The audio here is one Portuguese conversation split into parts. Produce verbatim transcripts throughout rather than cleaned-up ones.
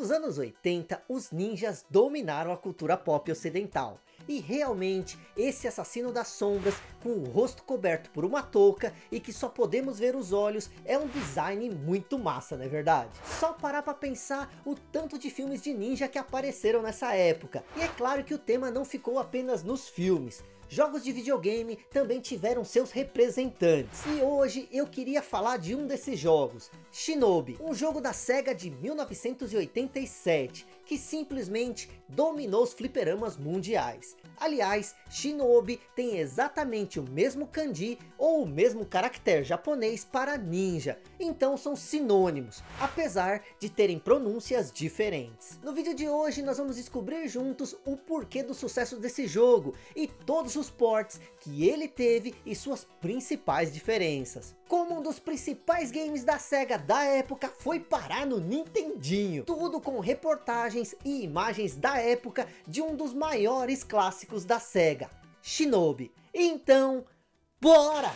Nos anos oitenta, os ninjas dominaram a cultura pop ocidental. E realmente, esse assassino das sombras, com o rosto coberto por uma touca e que só podemos ver os olhos, é um design muito massa, não é verdade? Só parar pra pensar o tanto de filmes de ninja que apareceram nessa época. E é claro que o tema não ficou apenas nos filmes. Jogos de videogame também tiveram seus representantes. E hoje eu queria falar de um desses jogos, Shinobi, um jogo da Sega de mil novecentos e oitenta e sete, que simplesmente dominou os fliperamas mundiais. Aliás, Shinobi tem exatamente o mesmo kanji ou o mesmo caractere japonês para ninja, então são sinônimos, apesar de terem pronúncias diferentes. No vídeo de hoje nós vamos descobrir juntos o porquê do sucesso desse jogo e todos os ports que ele teve e suas principais diferenças. Como um dos principais games da Sega da época foi parar no Nintendinho. Tudo com reportagens e imagens da época de um dos maiores clássicos da Sega, Shinobi. Então, bora!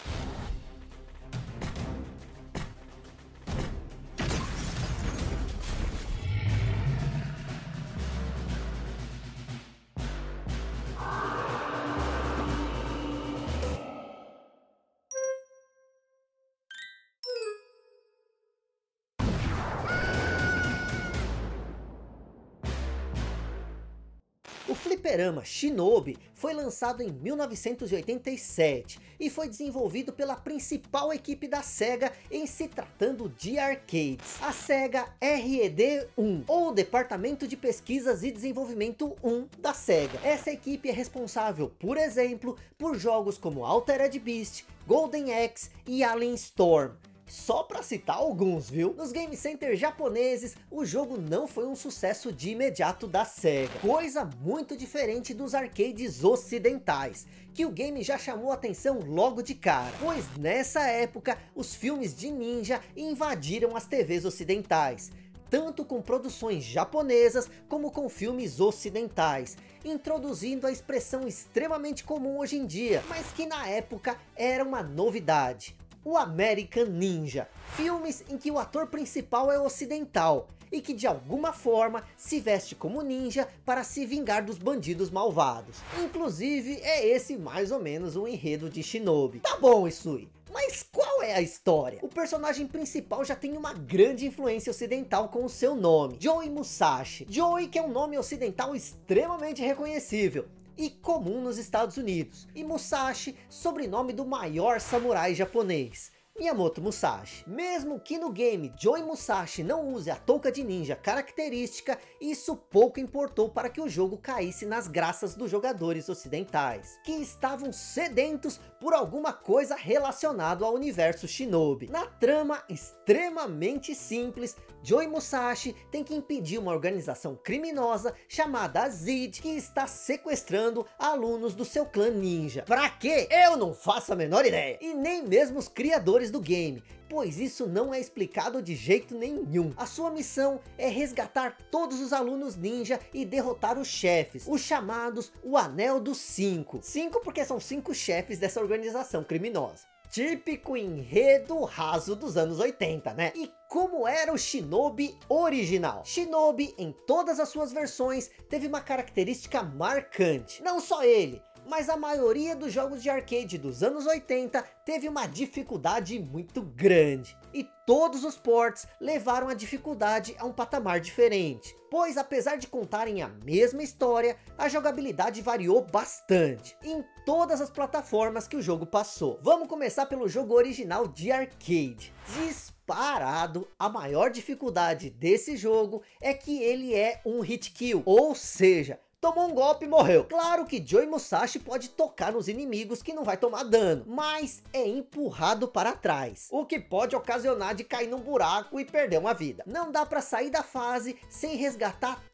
O fliperama Shinobi foi lançado em mil novecentos e oitenta e sete e foi desenvolvido pela principal equipe da Sega em se tratando de arcades, a Sega R E D um, ou Departamento de Pesquisas e Desenvolvimento um da Sega. Essa equipe é responsável, por exemplo, por jogos como Altered Beast, Golden Axe e Alien Storm. Só para citar alguns, viu? Nos game centers japoneses, o jogo não foi um sucesso de imediato da Sega. Coisa muito diferente dos arcades ocidentais, que o game já chamou atenção logo de cara. Pois nessa época, os filmes de ninja invadiram as T Vs ocidentais. Tanto com produções japonesas, como com filmes ocidentais, introduzindo a expressão extremamente comum hoje em dia, mas que na época era uma novidade. O American Ninja, filmes em que o ator principal é ocidental e que de alguma forma se veste como ninja para se vingar dos bandidos malvados. Inclusive é esse mais ou menos o enredo de Shinobi. Tá bom, Isui, mas qual é a história? O personagem principal já tem uma grande influência ocidental com o seu nome, Joe Musashi. Joe, que é um nome ocidental extremamente reconhecível e comum nos Estados Unidos, e Musashi, sobrenome do maior samurai japonês, Miyamoto Musashi. Mesmo que no game Joe Musashi não use a touca de ninja característica, isso pouco importou para que o jogo caísse nas graças dos jogadores ocidentais, que estavam sedentos por alguma coisa relacionada ao universo Shinobi. Na trama extremamente simples, Joe Musashi tem que impedir uma organização criminosa chamada Z I D, que está sequestrando alunos do seu clã ninja. Pra quê? Eu não faço a menor ideia. E nem mesmo os criadores do game, pois isso não é explicado de jeito nenhum. A sua missão é resgatar todos os alunos ninja e derrotar os chefes, os chamados o Anel dos Cinco. Cinco porque são cinco chefes dessa organização criminosa. Típico enredo raso dos anos oitenta, né? E como era o Shinobi original? Shinobi, em todas as suas versões, teve uma característica marcante. Não só ele, mas a maioria dos jogos de arcade dos anos oitenta teve uma dificuldade muito grande. E todos os ports levaram a dificuldade a um patamar diferente. Pois apesar de contarem a mesma história, a jogabilidade variou bastante em todas as plataformas que o jogo passou. Vamos começar pelo jogo original de arcade. Disparado, a maior dificuldade desse jogo é que ele é um hit kill, ou seja, tomou um golpe e morreu. Claro que Joe Musashi pode tocar nos inimigos que não vai tomar dano, mas é empurrado para trás, o que pode ocasionar de cair num buraco e perder uma vida. Não dá para sair da fase sem resgatar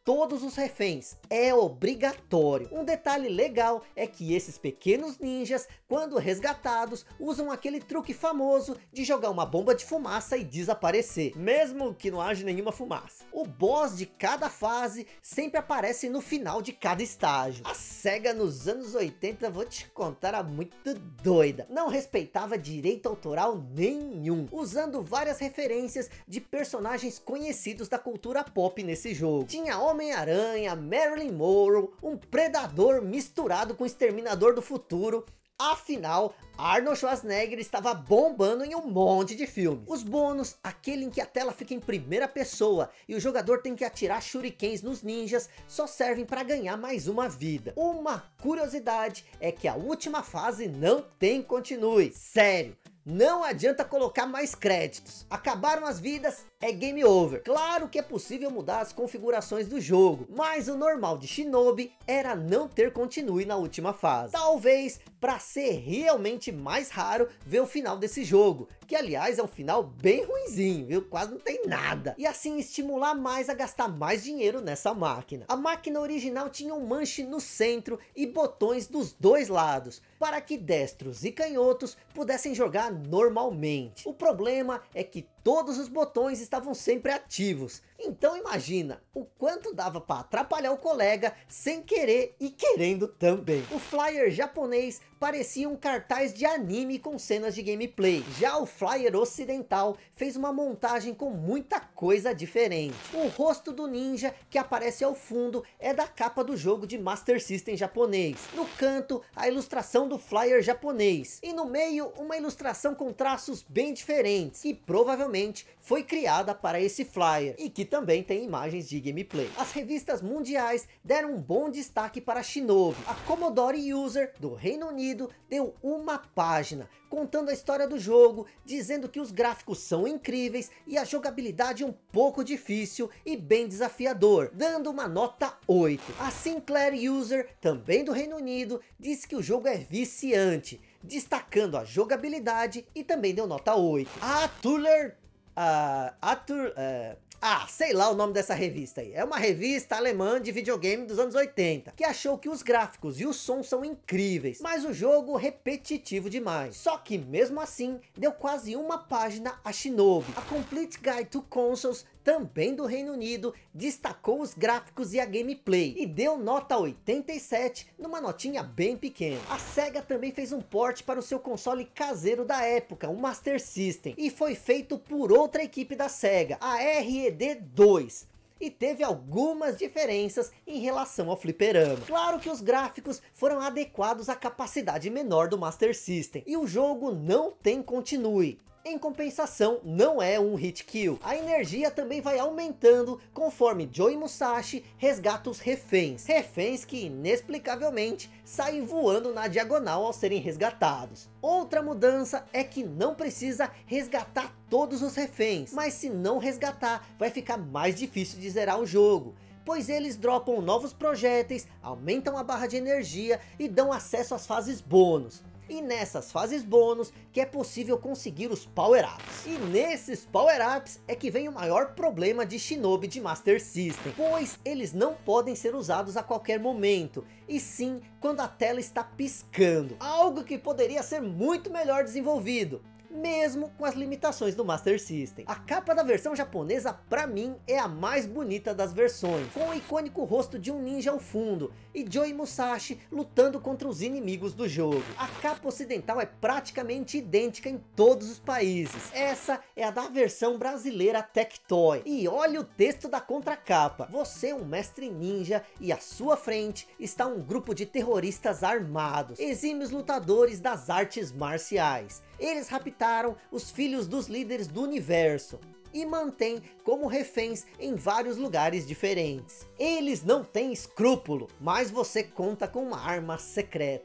todos os reféns, é obrigatório. Um detalhe legal é que esses pequenos ninjas, quando resgatados, usam aquele truque famoso de jogar uma bomba de fumaça e desaparecer, mesmo que não haja nenhuma fumaça. O boss de cada fase sempre aparece no final de cada estágio. A SEGA nos anos oitenta, vou te contar, era muito doida. Não respeitava direito autoral nenhum, usando várias referências de personagens conhecidos da cultura pop nesse jogo. Tinha Homem-Aranha, Marilyn Monroe, um predador misturado com Exterminador do Futuro. Afinal, Arnold Schwarzenegger estava bombando em um monte de filmes. Os bônus, aquele em que a tela fica em primeira pessoa e o jogador tem que atirar shurikens nos ninjas, só servem para ganhar mais uma vida. Uma curiosidade é que a última fase não tem continue. Sério, não adianta colocar mais créditos. Acabaram as vidas, é game over. Claro que é possível mudar as configurações do jogo, mas o normal de Shinobi era não ter continue na última fase. Talvez para ser realmente mais raro ver o final desse jogo, que aliás é um final bem ruinzinho, viu? Quase não tem nada. E assim estimular mais a gastar mais dinheiro nessa máquina. A máquina original tinha um manche no centro e botões dos dois lados, para que destros e canhotos pudessem jogar normalmente. O problema é que todos os botões estavam sempre ativos. Então imagina o quanto dava para atrapalhar o colega sem querer e querendo também. O flyer japonês parecia um cartaz de anime com cenas de gameplay. Já o flyer ocidental fez uma montagem com muita coisa diferente. O rosto do ninja que aparece ao fundo é da capa do jogo de Master System japonês. No canto, a ilustração do flyer japonês. E no meio, uma ilustração com traços bem diferentes, que provavelmente foi criada para esse flyer e que também tem imagens de gameplay. As revistas mundiais deram um bom destaque para Shinobi. A Commodore User do Reino Unido deu uma página contando a história do jogo, dizendo que os gráficos são incríveis e a jogabilidade um pouco difícil e bem desafiador, dando uma nota oito. A Sinclair User, também do Reino Unido, disse que o jogo é viciante, destacando a jogabilidade e também deu nota oito. A Tuller... Uh, Atur, uh, ah, sei lá o nome dessa revista aí. É uma revista alemã de videogame dos anos oitenta, que achou que os gráficos e o som são incríveis, mas o jogo repetitivo demais. Só que mesmo assim, deu quase uma página a Shinobi. A Complete Guide to Consoles, também do Reino Unido, destacou os gráficos e a gameplay e deu nota oitenta e sete, numa notinha bem pequena. A SEGA também fez um port para o seu console caseiro da época, o Master System, e foi feito por outra equipe da SEGA, a R E D dois. E teve algumas diferenças em relação ao fliperama. Claro que os gráficos foram adequados à capacidade menor do Master System, e o jogo não tem continue. Em compensação, não é um hit kill. A energia também vai aumentando conforme Joe Musashi resgata os reféns. Reféns que inexplicavelmente saem voando na diagonal ao serem resgatados. Outra mudança é que não precisa resgatar todos os reféns, mas se não resgatar, vai ficar mais difícil de zerar o jogo, pois eles dropam novos projéteis, aumentam a barra de energia e dão acesso às fases bônus. E nessas fases bônus que é possível conseguir os power-ups. E nesses power-ups é que vem o maior problema de Shinobi de Master System, pois eles não podem ser usados a qualquer momento, e sim quando a tela está piscando. Algo que poderia ser muito melhor desenvolvido, mesmo com as limitações do Master System. A capa da versão japonesa, para mim, é a mais bonita das versões, com o icônico rosto de um ninja ao fundo e Joe Musashi lutando contra os inimigos do jogo. A capa ocidental é praticamente idêntica em todos os países. Essa é a da versão brasileira Tectoy. E olha o texto da contracapa: você é um mestre ninja e à sua frente está um grupo de terroristas armados, exímios lutadores das artes marciais. Eles raptaram os filhos dos líderes do universo e mantêm como reféns em vários lugares diferentes. Eles não têm escrúpulo, mas você conta com uma arma secreta.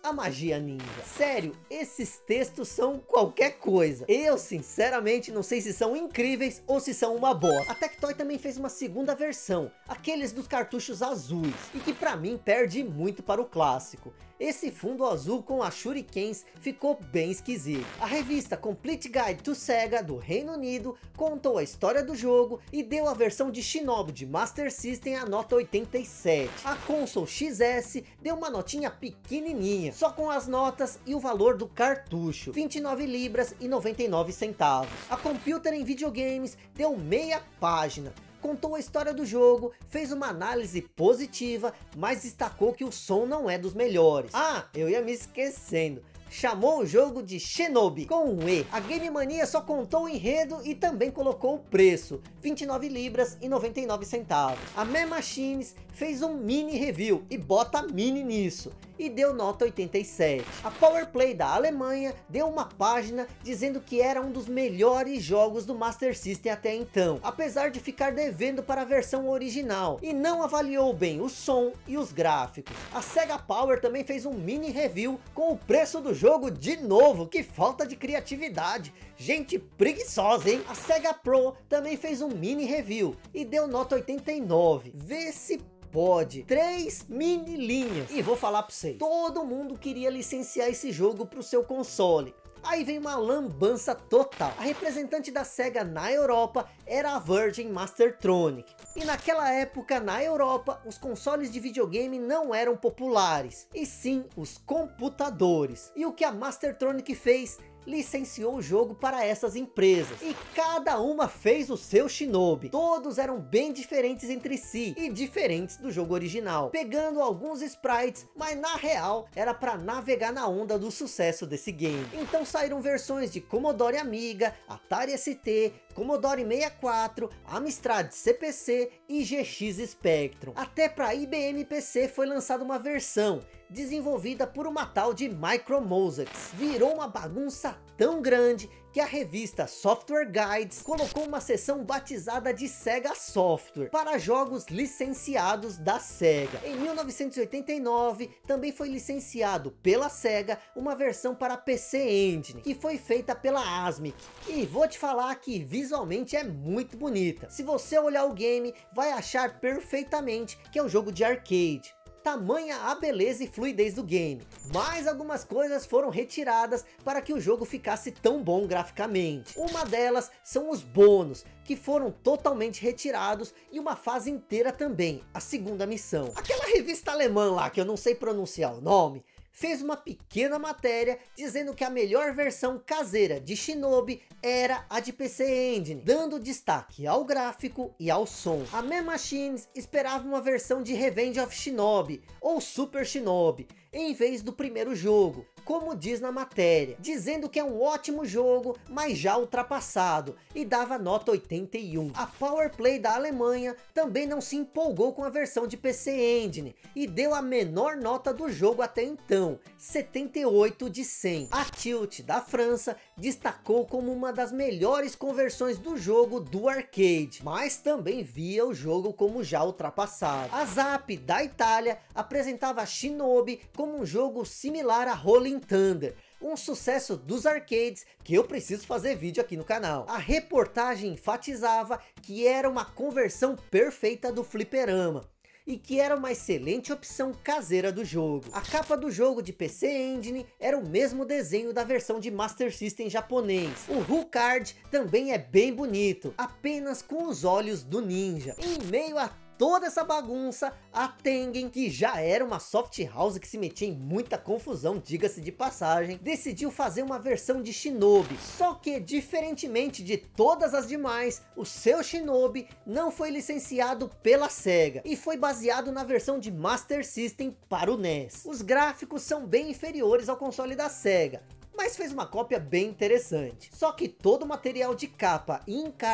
a magia ninja. Sério, esses textos são qualquer coisa. Eu sinceramente não sei se são incríveis ou se são uma bosta. A Tectoy também fez uma segunda versão, aqueles dos cartuchos azuis, e que pra mim perde muito para o clássico. Esse fundo azul com as shurikens ficou bem esquisito. A revista Complete Guide to Sega do Reino Unido contou a história do jogo e deu a versão de Shinobi de Master System a nota oitenta e sete. A Console X S deu uma notinha pequenininha, só com as notas e o valor do cartucho, vinte e nove libras e noventa e nove centavos. A Computer em Videogames deu meia página, contou a história do jogo, fez uma análise positiva, mas destacou que o som não é dos melhores. Ah, eu ia me esquecendo. Chamou o jogo de Shinobi, com um E. A Game Mania só contou o enredo e também colocou o preço, vinte e nove libras e noventa e nove centavos. A Man Machines fez um mini review, e bota mini nisso, e deu nota oitenta e sete. A Power Play da Alemanha deu uma página dizendo que era um dos melhores jogos do Master System até então, apesar de ficar devendo para a versão original, e não avaliou bem o som e os gráficos. A Sega Power também fez um mini review com o preço do jogo de novo. Que falta de criatividade, gente preguiçosa, hein? A Sega Pro também fez um mini review e deu nota oitenta e nove. Vê se pode. Três mini linhas. E vou falar para vocês, todo mundo queria licenciar esse jogo para o seu console. Aí vem uma lambança total. A representante da Sega na Europa era a Virgin Mastertronic. E naquela época, na Europa, os consoles de videogame não eram populares, e sim os computadores. E o que a Mastertronic fez? Licenciou o jogo para essas empresas, e cada uma fez o seu Shinobi. Todos eram bem diferentes entre si e diferentes do jogo original, pegando alguns sprites, mas na real era para navegar na onda do sucesso desse game. Então saíram versões de Commodore Amiga, Atari S T, Commodore sessenta e quatro, Amstrad C P C e G X Spectrum. Até para I B M P C foi lançada uma versão desenvolvida por uma tal de Micromosaics. Virou uma bagunça tão grande que a revista Software Guides colocou uma seção batizada de Sega Software para jogos licenciados da Sega. Em mil novecentos e oitenta e nove também foi licenciado pela Sega uma versão para P C Engine, que foi feita pela ASMIC, e vou te falar que visualmente é muito bonita. Se você olhar o game, vai achar perfeitamente que é um jogo de arcade. Tamanha a beleza e fluidez do game, mas algumas coisas foram retiradas para que o jogo ficasse tão bom graficamente. Uma delas são os bônus, que foram totalmente retirados, e uma fase inteira também, a segunda missão. Aquela revista alemã lá, que eu não sei pronunciar o nome, fez uma pequena matéria dizendo que a melhor versão caseira de Shinobi era a de P C Engine, dando destaque ao gráfico e ao som. A Man Machines esperava uma versão de Revenge of Shinobi, ou Super Shinobi, em vez do primeiro jogo, como diz na matéria, dizendo que é um ótimo jogo, mas já ultrapassado, e dava nota oitenta e um. A Power Play da Alemanha também não se empolgou com a versão de P C Engine, e deu a menor nota do jogo até então, setenta e oito de cem. A Tilt da França destacou como uma das melhores conversões do jogo do arcade, mas também via o jogo como já ultrapassado. A Zap da Itália apresentava Shinobi como um jogo similar a Rolling Thunder, um sucesso dos arcades que eu preciso fazer vídeo aqui no canal. A reportagem enfatizava que era uma conversão perfeita do fliperama, e que era uma excelente opção caseira do jogo. A capa do jogo de P C Engine era o mesmo desenho da versão de Master System japonês. O HuCard também é bem bonito, apenas com os olhos do ninja. Em meio a toda essa bagunça, a Tengen, que já era uma soft house que se metia em muita confusão, diga-se de passagem, decidiu fazer uma versão de Shinobi. Só que, diferentemente de todas as demais, o seu Shinobi não foi licenciado pela Sega, e foi baseado na versão de Master System para o N E S. Os gráficos são bem inferiores ao console da Sega, mas fez uma cópia bem interessante. Só que todo o material de capa e encarte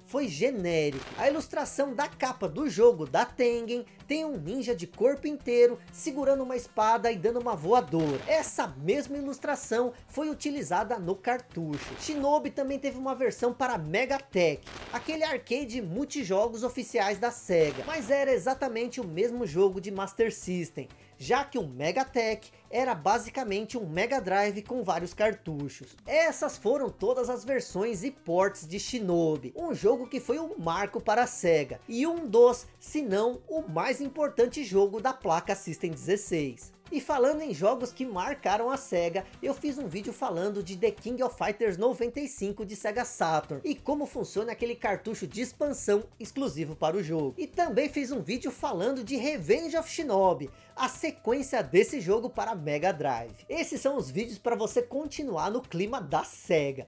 foi genérico. A ilustração da capa do jogo da Tengen tem um ninja de corpo inteiro segurando uma espada e dando uma voadora. Essa mesma ilustração foi utilizada no cartucho. Shinobi também teve uma versão para MegaTek, aquele arcade multijogos oficiais da Sega, mas era exatamente o mesmo jogo de Master System, já que o MegaTek era basicamente um Mega Drive com vários cartuchos. Essas foram todas as versões e ports de Shinobi, um jogo que foi um marco para a Sega, e um dos, se não o mais importante jogo da placa System dezesseis. E falando em jogos que marcaram a Sega, eu fiz um vídeo falando de The King of Fighters noventa e cinco de Sega Saturn, e como funciona aquele cartucho de expansão exclusivo para o jogo. E também fiz um vídeo falando de Revenge of Shinobi, a sequência desse jogo para Mega Drive. Esses são os vídeos para você continuar no clima da Sega.